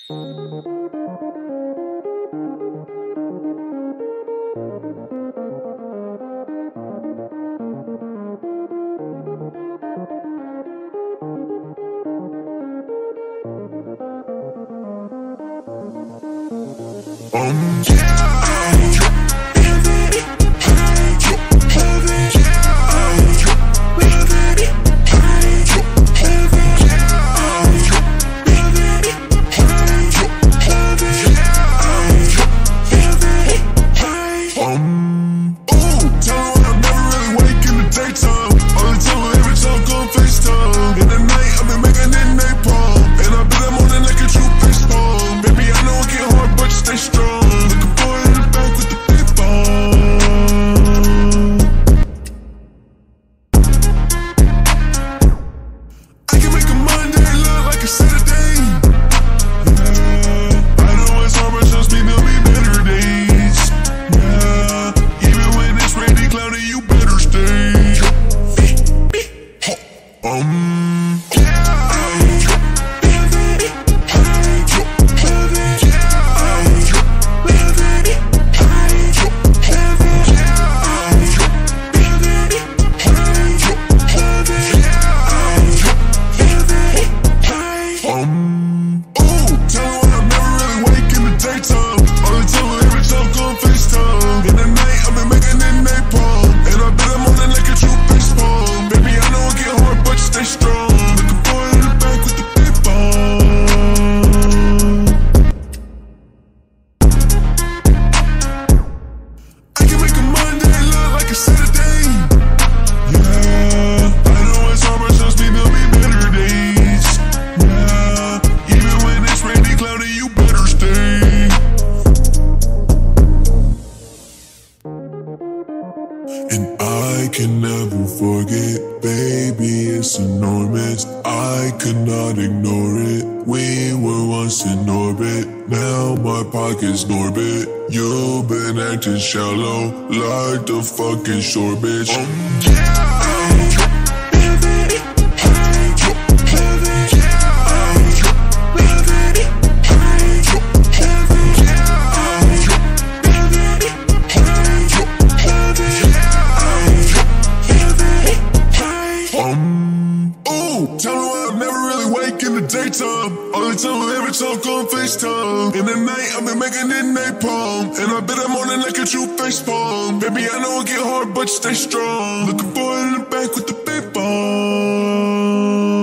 Shallow, like the fucking shore, bitch. Tell me why I'm never really awake in the daytime. Only time we ever talk on FaceTime. In the night, I've been making it napalm. And I bet I'm on it like a true facepalm. Baby, I know it get hard, but you stay strong. Looking forward in the back with the big ball.